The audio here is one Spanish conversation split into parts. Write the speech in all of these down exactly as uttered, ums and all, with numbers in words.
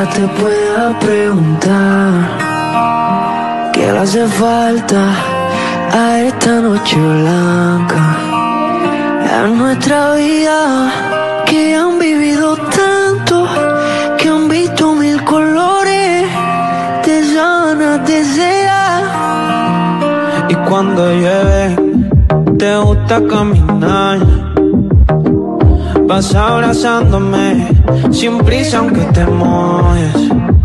Quizás te pueda preguntar qué le hace falta a esta noche blanca en nuestra vida, que han vivido tanto, que han visto mil colores de ganas de ser. Y cuando llueve te gusta caminar, vas abrazándome sin prisa aunque te mojes.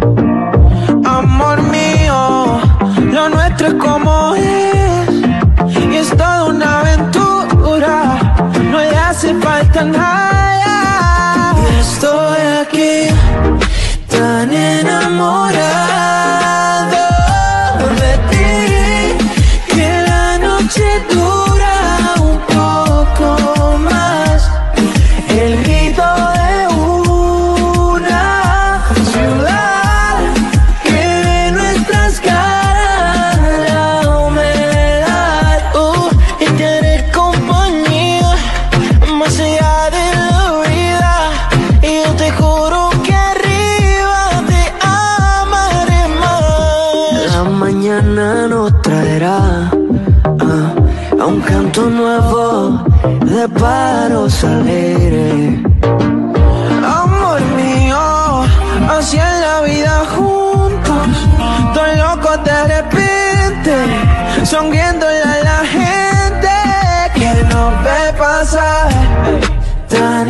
Amor mío, lo nuestro es como es, y es toda una aventura, no le hace falta nada. Y estoy aquí tan enamorado de ti, que la noche dura un poco más. El grito de una ciudad que ve nuestras caras, la humedad, uh, y tener compañía más allá de la vida. Y yo te juro que arriba te amaré más. La mañana nos traerá uh, a un canto nuevo de pájaros alegres. Amor mío, así es la vida juntos, todos locos de repente, sonriéndole a la gente que nos ve pasar. Tan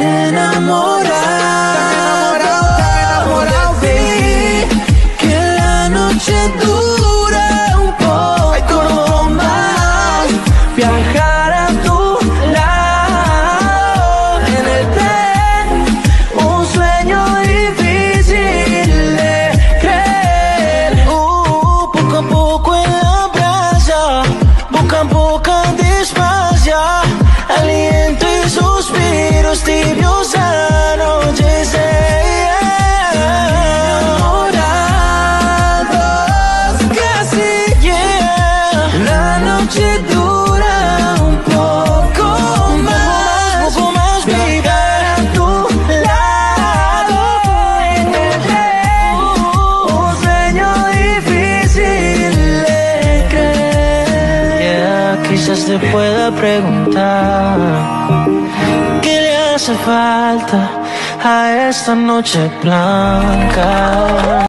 enamorado de ti, que la noche dura un poco más. Viajar a tu lado en el tren, un sueño difícil de creer. Uh, poco a poco en la playa, boca a boca despacia, aliento y suspiros tibios anochecer. Enamorados casi, yeah. La noche dura un poco más, poco más, llegar a tu lado en el tren, un sueño difícil de creer. Yeah, quizás te pueda preguntar qué le hace falta a esta noche blanca.